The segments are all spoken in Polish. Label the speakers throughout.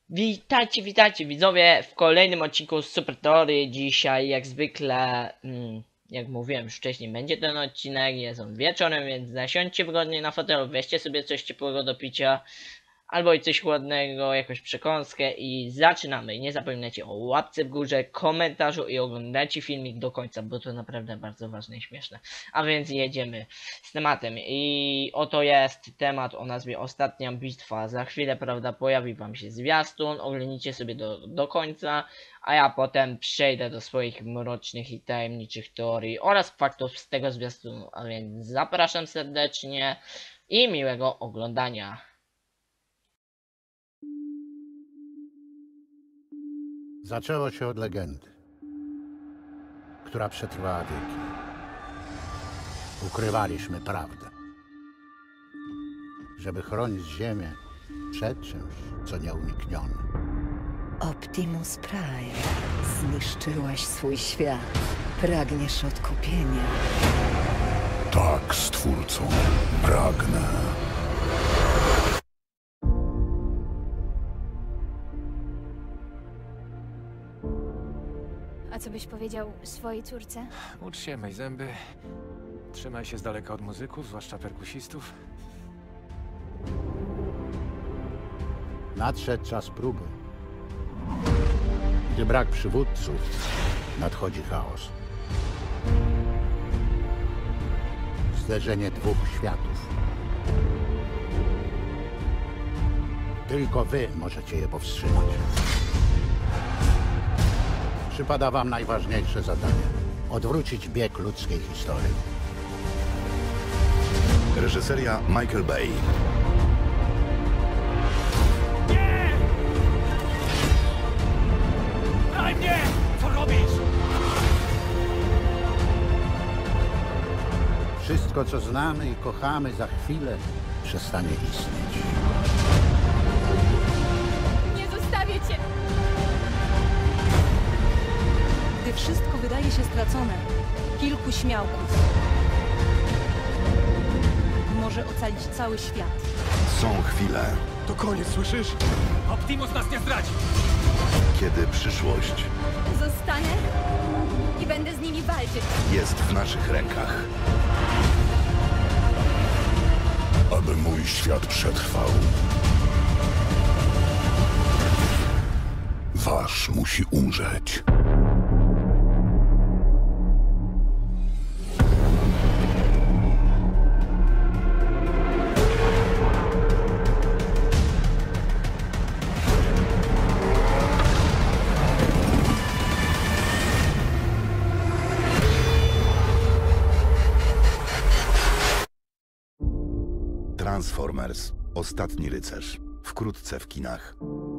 Speaker 1: Witajcie widzowie w kolejnym odcinku Super Teorii. Dzisiaj jak zwykle, jak mówiłem już wcześniej, będzie ten odcinek, jest on wieczorem, więc zasiądźcie wygodnie na fotelu, weźcie sobie coś ciepłego do picia albo i coś chłodnego, jakąś przekąskę i zaczynamy. Nie zapominajcie o łapce w górze, komentarzu i oglądajcie filmik do końca, bo to naprawdę bardzo ważne i śmieszne. A więc jedziemy z tematem i oto jest temat o nazwie Ostatnia Bitwa. Za chwilę, prawda, pojawi wam się zwiastun, oglądajcie sobie do końca, a ja potem przejdę do swoich mrocznych i tajemniczych teorii oraz faktów z tego zwiastunu. A więc zapraszam serdecznie i miłego oglądania.
Speaker 2: Zaczęło się od legendy, która przetrwała wieki. Ukrywaliśmy prawdę, żeby chronić Ziemię przed czymś, co nieuniknione.
Speaker 3: Optimus Prime, zniszczyłaś swój świat. Pragniesz odkupienia.
Speaker 4: Tak, Stwórco, pragnę.
Speaker 5: A co byś powiedział swojej córce?
Speaker 6: Ucz się, myj zęby. Trzymaj się z daleka od muzyków, zwłaszcza perkusistów.
Speaker 2: Nadszedł czas próby. Gdy brak przywódców, nadchodzi chaos. Zderzenie dwóch światów. Tylko wy możecie je powstrzymać. Przypada wam najważniejsze zadanie. Odwrócić bieg ludzkiej historii.
Speaker 4: Reżyseria Michael Bay.
Speaker 6: Daj mnie! Co robisz?
Speaker 2: Wszystko, co znamy i kochamy, za chwilę przestanie istnieć.
Speaker 5: Nie zostawię cię!
Speaker 7: Gdy wszystko wydaje się stracone, kilku śmiałków może ocalić cały świat.
Speaker 4: Są chwile,
Speaker 6: To koniec, słyszysz? Optimus nas nie zdradzi!
Speaker 4: kiedy przyszłość
Speaker 5: Zostanę i będę z nimi walczyć.
Speaker 4: jest w naszych rękach. Aby mój świat przetrwał, wasz musi umrzeć. Transformers. Ostatni rycerz. Wkrótce w kinach.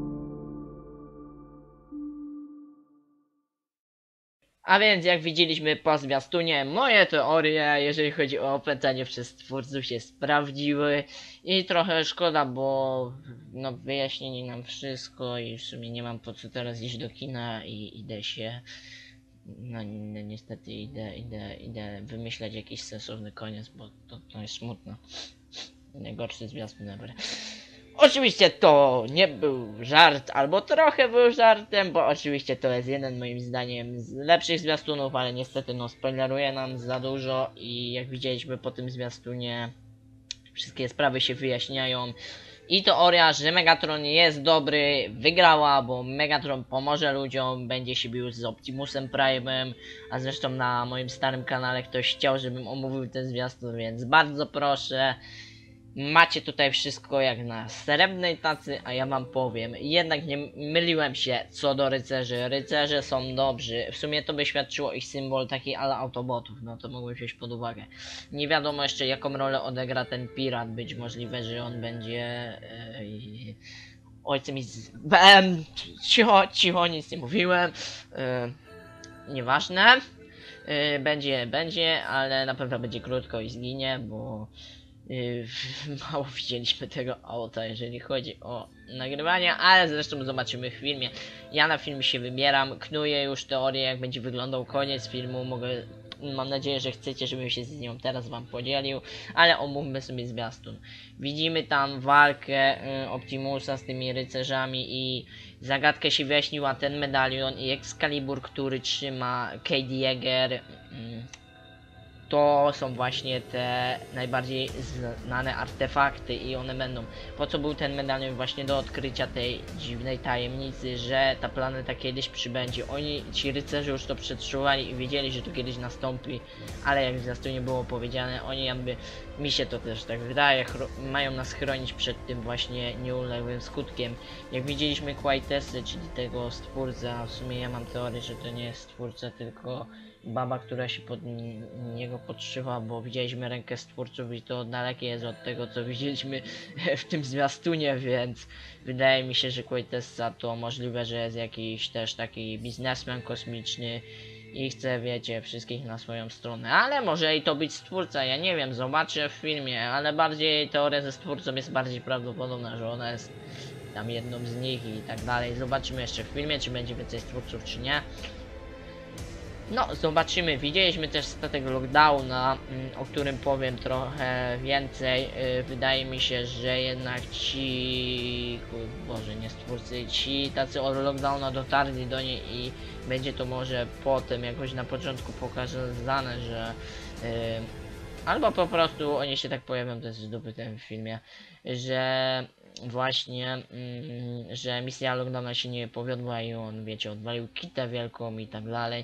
Speaker 1: A więc jak widzieliśmy po zwiastunie, moje teorie, jeżeli chodzi o opętanie przez twórców, się sprawdziły i trochę szkoda, bo no wyjaśnili nam wszystko i w sumie nie mam po co teraz iść do kina i idę się, no niestety idę wymyślać jakiś sensowny koniec, bo to jest smutne. Najgorszy zwiastun ever. Oczywiście to nie był żart, albo trochę był żartem, bo oczywiście to jest jeden moim zdaniem z lepszych zwiastunów, ale niestety no spoileruje nam za dużo i jak widzieliśmy po tym zwiastunie wszystkie sprawy się wyjaśniają i teoria, że Megatron jest dobry, wygrała, bo Megatron pomoże ludziom, będzie się bił z Optimusem Prime'em, a zresztą na moim starym kanale ktoś chciał, żebym omówił ten zwiastun, więc bardzo proszę. Macie tutaj wszystko jak na srebrnej tacy, a ja wam powiem, jednak nie myliłem się co do rycerzy. Rycerze są dobrzy, w sumie to by świadczyło ich symbol taki ala Autobotów, no to mogłem wziąć pod uwagę. Nie wiadomo jeszcze jaką rolę odegra ten pirat, być możliwe, że on będzie ojcem i cicho, nic nie mówiłem, nieważne. Będzie, ale na pewno będzie krótko i zginie, bo mało widzieliśmy tego auta, jeżeli chodzi o nagrywanie, ale zresztą zobaczymy w filmie. Ja na film się wybieram, knuję już teorię, jak będzie wyglądał koniec filmu, mogę mam nadzieję, że chcecie, żebym się z nią teraz wam podzielił, ale omówmy sobie zwiastun. Widzimy tam walkę Optimusa z tymi rycerzami i zagadkę się wyjaśniła, ten medalion i Excalibur, który trzyma Cade Yeager. To są właśnie te najbardziej znane artefakty i one będą. Po co był ten medalion? Właśnie do odkrycia tej dziwnej tajemnicy, że ta planeta kiedyś przybędzie. Ci rycerze już to przetrwali i wiedzieli, że to kiedyś nastąpi, ale jak w zwiastunie było powiedziane, oni jakby, mi się to też tak wydaje, mają nas chronić przed tym właśnie nieuległym skutkiem. Jak widzieliśmy Quaitesy, czyli tego stwórcę, w sumie ja mam teorię, że to nie jest stwórca, tylko baba, która się pod niego podszywa, bo widzieliśmy rękę stwórców i to dalekie jest od tego, co widzieliśmy w tym zwiastunie, więc wydaje mi się, że Quaitessa to możliwe, że jest jakiś też taki biznesmen kosmiczny i chce, wiecie, wszystkich na swoją stronę, ale może i to być stwórca, ja nie wiem, zobaczę w filmie, ale bardziej teoria ze stwórcą jest bardziej prawdopodobna, że ona jest tam jedną z nich i tak dalej. Zobaczymy jeszcze w filmie, czy będzie więcej stwórców, czy nie. No, zobaczymy. Widzieliśmy też statek Lockdowna, o którym powiem trochę więcej. Wydaje mi się, że jednak ci... Boże, nie stwórcy, ci tacy od Lockdowna dotarli do niej i będzie to może potem jakoś na początku pokazane, że... albo po prostu oni się tak pojawią, to jest zdobyte w filmie, że właśnie, że misja Lockdowna się nie powiodła i on, wiecie, odwalił kitę wielką i tak dalej.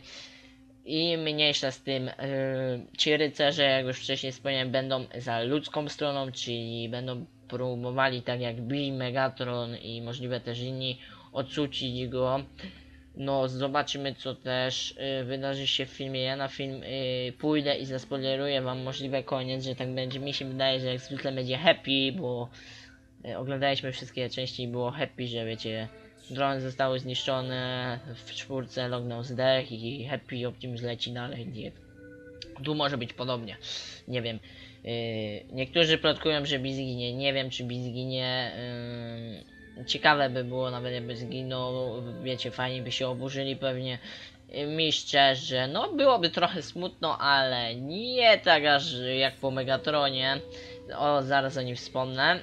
Speaker 1: I mniejsza z tym, ci rycerze, jak już wcześniej wspomniałem, będą za ludzką stroną, czyli będą próbowali, tak jak Bill, Megatron i możliwe też inni, odsucić go. No, zobaczymy, co też wydarzy się w filmie. Ja na film pójdę i zaspoileruję wam możliwe koniec, że tak będzie. Mi się wydaje, że jak zwykle będzie happy, bo oglądaliśmy wszystkie części i było happy, że wiecie, drony zostały zniszczone, w czwórce Lockdown zdech i happy, Optimus leci dalej. Nie. Tu może być podobnie, nie wiem. Niektórzy plotkują, że Bi zginie, nie wiem, czy Bi zginie. Ciekawe by było nawet, jakby zginął, wiecie, fajnie by się oburzyli pewnie. Mi szczerze, no byłoby trochę smutno, ale nie tak aż jak po Megatronie. O, zaraz o nim wspomnę.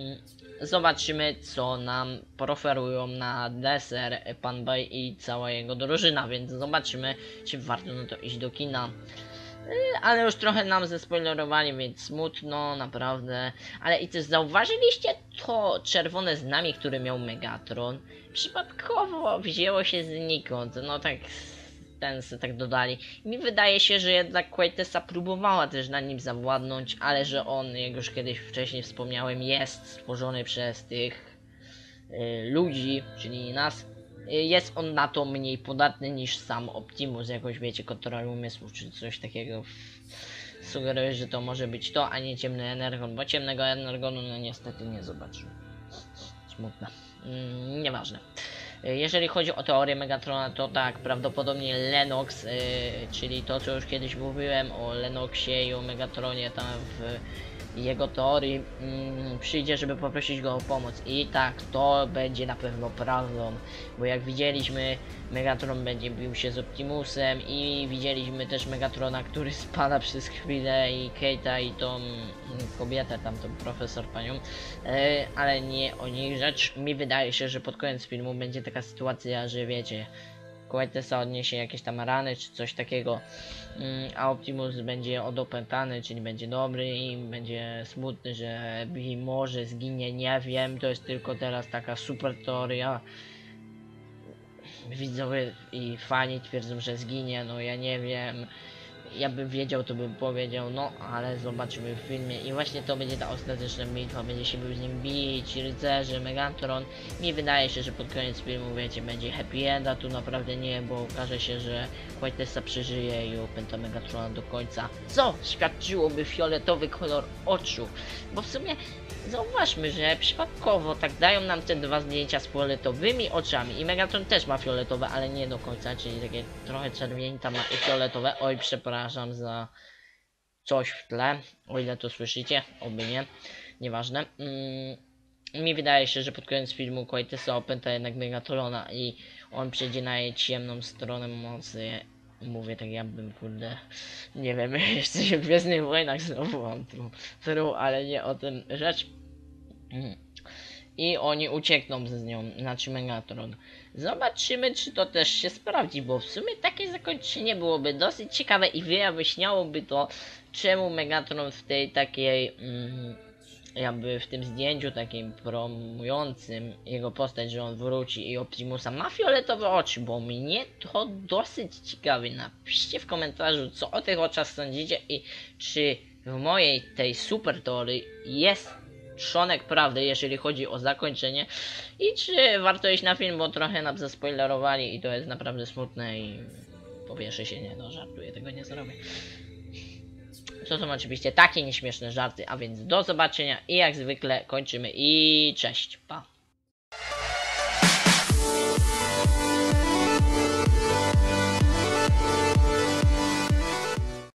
Speaker 1: Zobaczymy, co nam preferują na deser Pan Bay i cała jego drużyna, więc zobaczymy, czy warto na to iść do kina. Ale już trochę nam zespoilerowali, więc smutno, naprawdę. Ale i też zauważyliście to czerwone znamie, które miał Megatron? Przypadkowo wzięło się znikąd, no tak, ten se tak dodali. Mi wydaje się, że jednak Quaitessa próbowała też na nim zawładnąć, ale że on, jak już kiedyś wcześniej wspomniałem, jest stworzony przez tych ludzi, czyli nas. Jest on na to mniej podatny niż sam Optimus, jakoś wiecie, kontrola umysłów czy coś takiego. Sugeruję, że to może być to, a nie ciemny Energon, bo ciemnego Energonu no niestety nie zobaczył. Smutne. Nieważne. Jeżeli chodzi o teorię Megatrona, to tak, prawdopodobnie Lennox, czyli to, co już kiedyś mówiłem o Lennoxie i o Megatronie tam w jego teorii, przyjdzie, żeby poprosić go o pomoc. I tak, to będzie na pewno prawdą, bo jak widzieliśmy, Megatron będzie bił się z Optimusem i widzieliśmy też Megatrona, który spada przez chwilę i Kate'a i tą kobietę, tam tą profesor panią, ale nie o niej rzecz. Mi wydaje się, że pod koniec filmu będzie taka sytuacja, że wiecie, Quaitessa odniesie jakieś tam rany czy coś takiego, a Optimus będzie odopętany, czyli będzie dobry i będzie smutny, że Bi może zginie, nie wiem, to jest tylko teraz taka super teoria. Widzowie i fani twierdzą, że zginie, no ja nie wiem. Ja bym wiedział, to bym powiedział, no ale zobaczymy w filmie. I właśnie to będzie ta ostateczna bitwa, będzie się był z nim bić, rycerze, Megatron. Mi wydaje się, że pod koniec filmu, wiecie, będzie happy end, a tu naprawdę nie, bo okaże się, że Quaitessa przeżyje i opęta Megatrona do końca. Co świadczyłoby fioletowy kolor oczu, bo w sumie zauważmy, że przypadkowo tak dają nam te dwa zdjęcia z fioletowymi oczami i Megatron też ma fioletowe, ale nie do końca, czyli takie trochę czerwięta ma i fioletowe. Oj, przepraszam za coś w tle, o ile to słyszycie, oby nie, nieważne. Mi wydaje się, że pod koniec filmu Quaitessa opęta jednak Megatrona i on przejdzie na jej ciemną stronę mocy mówię tak jakbym, kurde, nie wiem, jeszcze się w Gwiezdnych Wojnach znowu mam tu, ale nie o tym rzecz. I oni uciekną z nią, znaczy Megatron. Zobaczymy, czy to też się sprawdzi, bo w sumie takie zakończenie byłoby dosyć ciekawe i wyjaśniałoby to, czemu Megatron w tej takiej, jakby w tym zdjęciu takim promującym jego postać, że on wróci i Optimusa ma fioletowe oczy, bo mnie to dosyć ciekawi. Napiszcie w komentarzu, co o tych oczach sądzicie i czy w mojej tej super teorii jest trzonek prawdy, jeżeli chodzi o zakończenie i czy warto iść na film, bo trochę nam zaspoilerowali i to jest naprawdę smutne i powieszę się, nie no, żartuję, tego nie zrobię. To są oczywiście takie nieśmieszne żarty, a więc do zobaczenia i jak zwykle kończymy i cześć, pa!